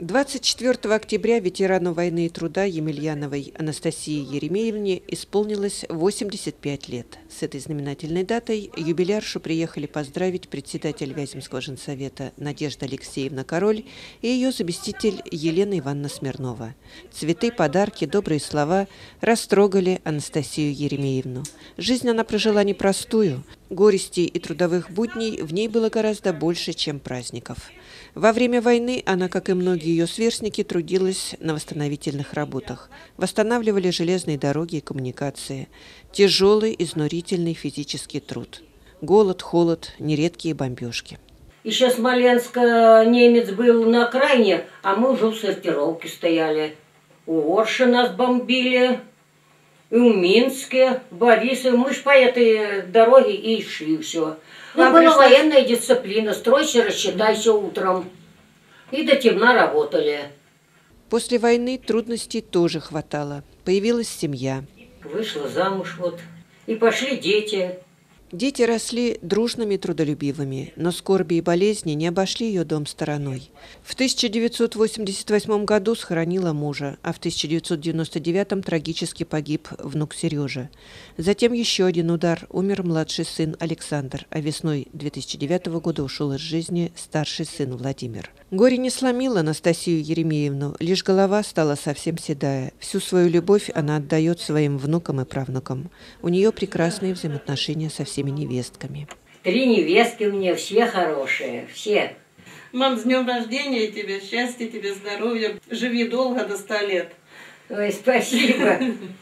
24 октября ветерану войны и труда Емельяновой Анастасии Еремеевне исполнилось 85 лет. С этой знаменательной датой юбиляршу приехали поздравить председатель Вяземского женсовета Надежда Алексеевна Король и ее заместитель Елена Ивановна Смирнова. Цветы, подарки, добрые слова растрогали Анастасию Еремеевну. Жизнь она прожила непростую. Горестей и трудовых будней в ней было гораздо больше, чем праздников. Во время войны она, как и многие ее сверстники, трудилась на восстановительных работах. Восстанавливали железные дороги и коммуникации. Тяжелый, изнурительный физический труд. Голод, холод, нередкие бомбежки. Еще Смоленск немец был на окраине, а мы уже в сортировке стояли. У Орши нас бомбили, и в Минске, в Борисове. Мы ж по этой дороге и шли все. Нам была военная дисциплина. Стройся, рассчитайся утром. И до темна работали. После войны трудностей тоже хватало. Появилась семья. Вышла замуж вот. И пошли дети. Дети росли дружными и трудолюбивыми, но скорби и болезни не обошли ее дом стороной. В 1988 году схоронила мужа, а в 1999 трагически погиб внук Сережа. Затем еще один удар: умер младший сын Александр, а весной 2009 года ушел из жизни старший сын Владимир. Горе не сломило Анастасию Еремеевну, лишь голова стала совсем седая. Всю свою любовь она отдает своим внукам и правнукам. У нее прекрасные взаимоотношения со всеми невестками. 3 невестки у меня, все хорошие, все. Мам, с днем рождения тебе, счастья тебе, здоровья, живи долго до 100 лет. Ой, спасибо.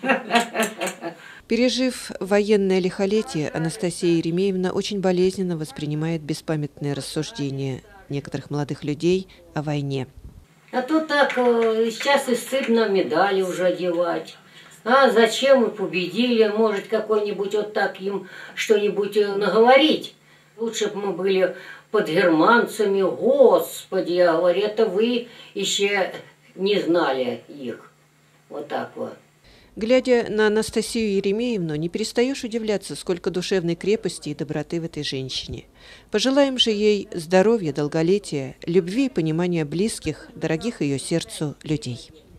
Пережив военное лихолетие, Анастасия Еремеевна очень болезненно воспринимает беспамятные рассуждения некоторых молодых людей о войне. А то так, сейчас и стыдно медали уже одевать. А зачем мы победили? Может, какой-нибудь вот так им что-нибудь наговорить? Лучше бы мы были под германцами. Господи, я говорю, это вы еще не знали их. Вот так вот. Глядя на Анастасию Еремеевну, не перестаешь удивляться, сколько душевной крепости и доброты в этой женщине. Пожелаем же ей здоровья, долголетия, любви и понимания близких, дорогих ее сердцу людей.